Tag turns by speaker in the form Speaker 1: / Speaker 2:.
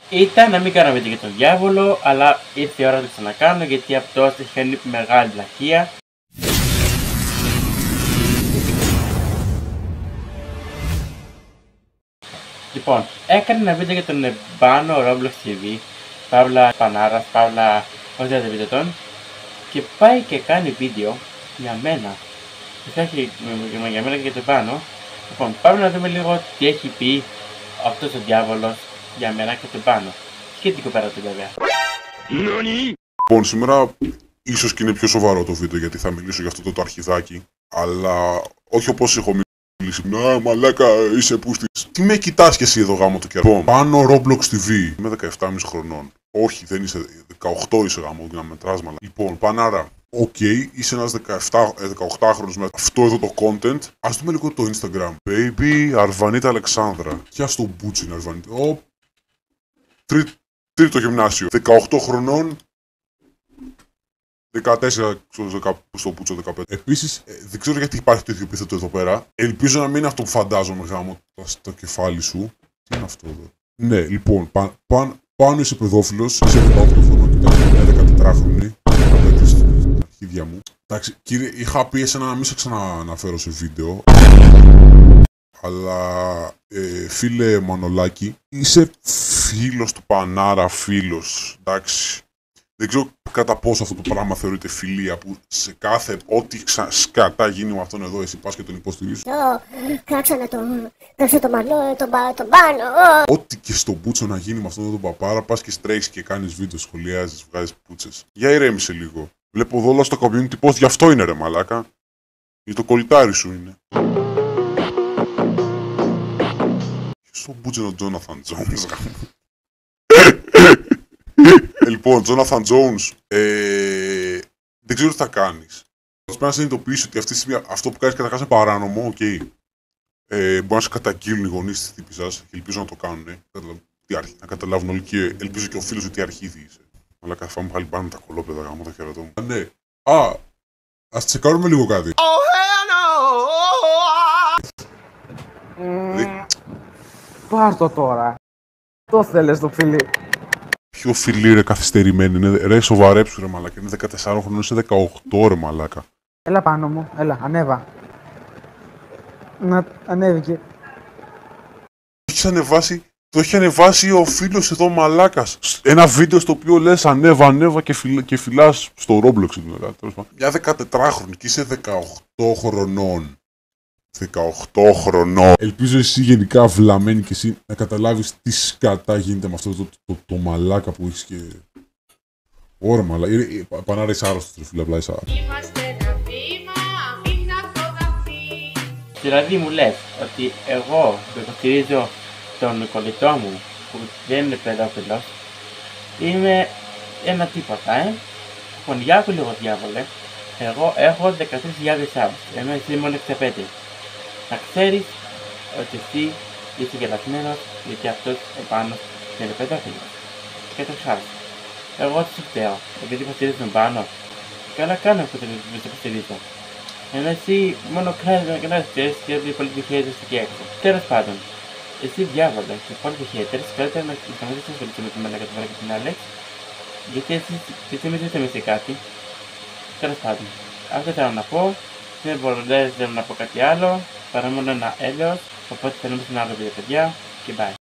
Speaker 1: Ήταν να μην κάνω βίντεο για τον διάβολο, αλλά ήρθε η ώρα να το ξανακάνω γιατί αυτός έχει κάνει μεγάλη βλακεία. Λοιπόν, έκανε ένα βίντεο για τον Μπάνο Roblox TV, παύλα Πανάρας, παύλα οτιδήποτε βίντεο τον, και πάει και κάνει βίντεο για μένα. Έχει για μένα και για τον Μπάνο. Λοιπόν, πάμε να δούμε λίγο τι έχει πει αυτός ο διάβολος για μένα και τον Μπάνο. Και την κοπέρα του βέβαια.
Speaker 2: Λοιπόν, σήμερα ίσως και είναι πιο σοβαρό το βίντεο γιατί θα μιλήσω για αυτό το αρχιδάκι, αλλά όχι όπως έχω μιλήσει. Να, μαλάκα, είσαι πούστης. Τι με κοιτάς και εσύ εδώ γάμο το καιρό. Λοιπόν, Πάνω Roblox TV. Είμαι 17,5 χρονών. Όχι, δεν είσαι 18, είσαι γάμο για να μετράς μαλάκα. Λοιπόν, Πανάρα. Οκ, είσαι ένας 18χρονος με αυτό εδώ το content. Ας δούμε λίγο το Instagram. Baby, Αρβανίτα Αλεξάνδρα. Ποια στο μπούτσι είναι Αρβανίτα. Τρίτο γυμνάσιο. 18 χρονών. 14 στο πούτσο 15. Επίσης, δεν ξέρω γιατί υπάρχει το ίδιο επίθετο εδώ πέρα. Ελπίζω να μην είναι αυτό που φαντάζομαι γάμο στο κεφάλι σου. Τι είναι αυτό εδώ. Ναι, λοιπόν, πάνω είσαι παιδόφιλος, είσαι 18 χρονών και ήταν 14χρονη. Στα αρχίδια μου. Εντάξει, κύριε, είχα πει εσένα να μην σε ξαναναφέρω σε βίντεο. Αλλά, φίλε Μανολάκη, είσαι φίλος του Πανάρα, φίλος, εντάξει. Δεν ξέρω κατά πόσο αυτό το πράγμα θεωρείται φιλία που σε κάθε ό,τι σκατά γίνει με αυτόν εδώ εσύ πας και τον υποστηρίζεις.
Speaker 3: Κράξανε τον Μπάνο.
Speaker 2: Ό,τι και στον μπούτσο να γίνει με αυτόν εδώ τον παπάρα, πας και στρέχεις και κάνεις βίντεο, σχολιάζεις, βγάζεις πούτσες. Για ηρέμησε λίγο. Βλέπω εδώ όλα στο community post, γι' αυτό είναι ρε μαλάκα. Για το κολλητάρι σου είναι. Στο μπούτσο είναι ο Τζόναθαν Τζόουνς. Λοιπόν, Τζόναθαν Τζόουνς, δεν ξέρω τι θα κάνεις. Θα πρέπει να συνειδητοποιήσεις ότι αυτή τη στιγμή αυτό που κάνεις καταρχάς είναι παράνομο, οκ. Μπορεί να σε καταγγείλουν οι γονείς της τύπης σας και ελπίζω να το κάνουν. Να καταλάβουν όλοι και ελπίζω και ο φίλος ότι αρχίδι είσαι. Αλλά κάθε φορά μου πάλι πάνε τα κολόπεδα γάμο τα χαιρετώ μου. Ναι. Ας τσεκάρουμε λίγο κάτι.
Speaker 4: Πάρ' το τώρα. Το θέλεις το φιλί.
Speaker 2: Ποιο φιλί ρε καθυστερημένη είναι. Ρε σοβαρέψου ρε μαλάκα. Είναι 14 χρονών, είσαι 18 ρε μαλάκα.
Speaker 4: Έλα πάνω μου, έλα, ανέβα. Να, ανέβηκε.
Speaker 2: Το έχει ανεβάσει ο φίλος εδώ μαλάκας. Ένα βίντεο στο οποίο λες ανέβα και φυλάς στο Roblox. Μια 14χρονη και είσαι 18 χρονών. 18 χρονών. Ελπίζω εσύ γενικά βλαμμένη και εσύ να καταλάβεις τι σκατά γίνεται με αυτό το μαλάκα που έχεις και... Ωραία μαλάκα. Πανάρα είσαι άρρωστος ρε φίλε, απλά είσαι άρρωστος.
Speaker 1: Δηλαδή μου λες ότι εγώ που υποστηρίζω τον κολλητό μου που δεν είναι παιδόφιλος είμαι ένα τίποτα, Λοιπόν, για άκου λίγο διάβολε. Εγώ έχω 13.000 subs, ενώ εσύ μόνο 65. Να ξέρεις ότι εσύ είσαι γελασμένος γιατί αυτός επάνω δεν είναι παιδόφιλος. Και το χάρη. Εγώ τι σου φταίω, επειδή υποστηρίζω τον Πάνο. Καλά κάνω που δεν υποστηρίζω. Ενώ εσύ μόνο κράζεις και δεν πολύ haters εκεί έξω. Τέλος πάντων, εσύ διάβολε και πολύ haters, καλύτερα να σταματήσεις να ασχολείσαι με τη μένα και το και την Άλεξ. Γιατί εσύ μην είσαι κάτι. Τέλος πάντων, αυτό θέλω να πω. Δεν μπορώ να πω κάτι άλλο παρά μόνο ένα έλεος. Οπότε θα δούμε σε ένα άλλο βίντεο παιδιά και bye.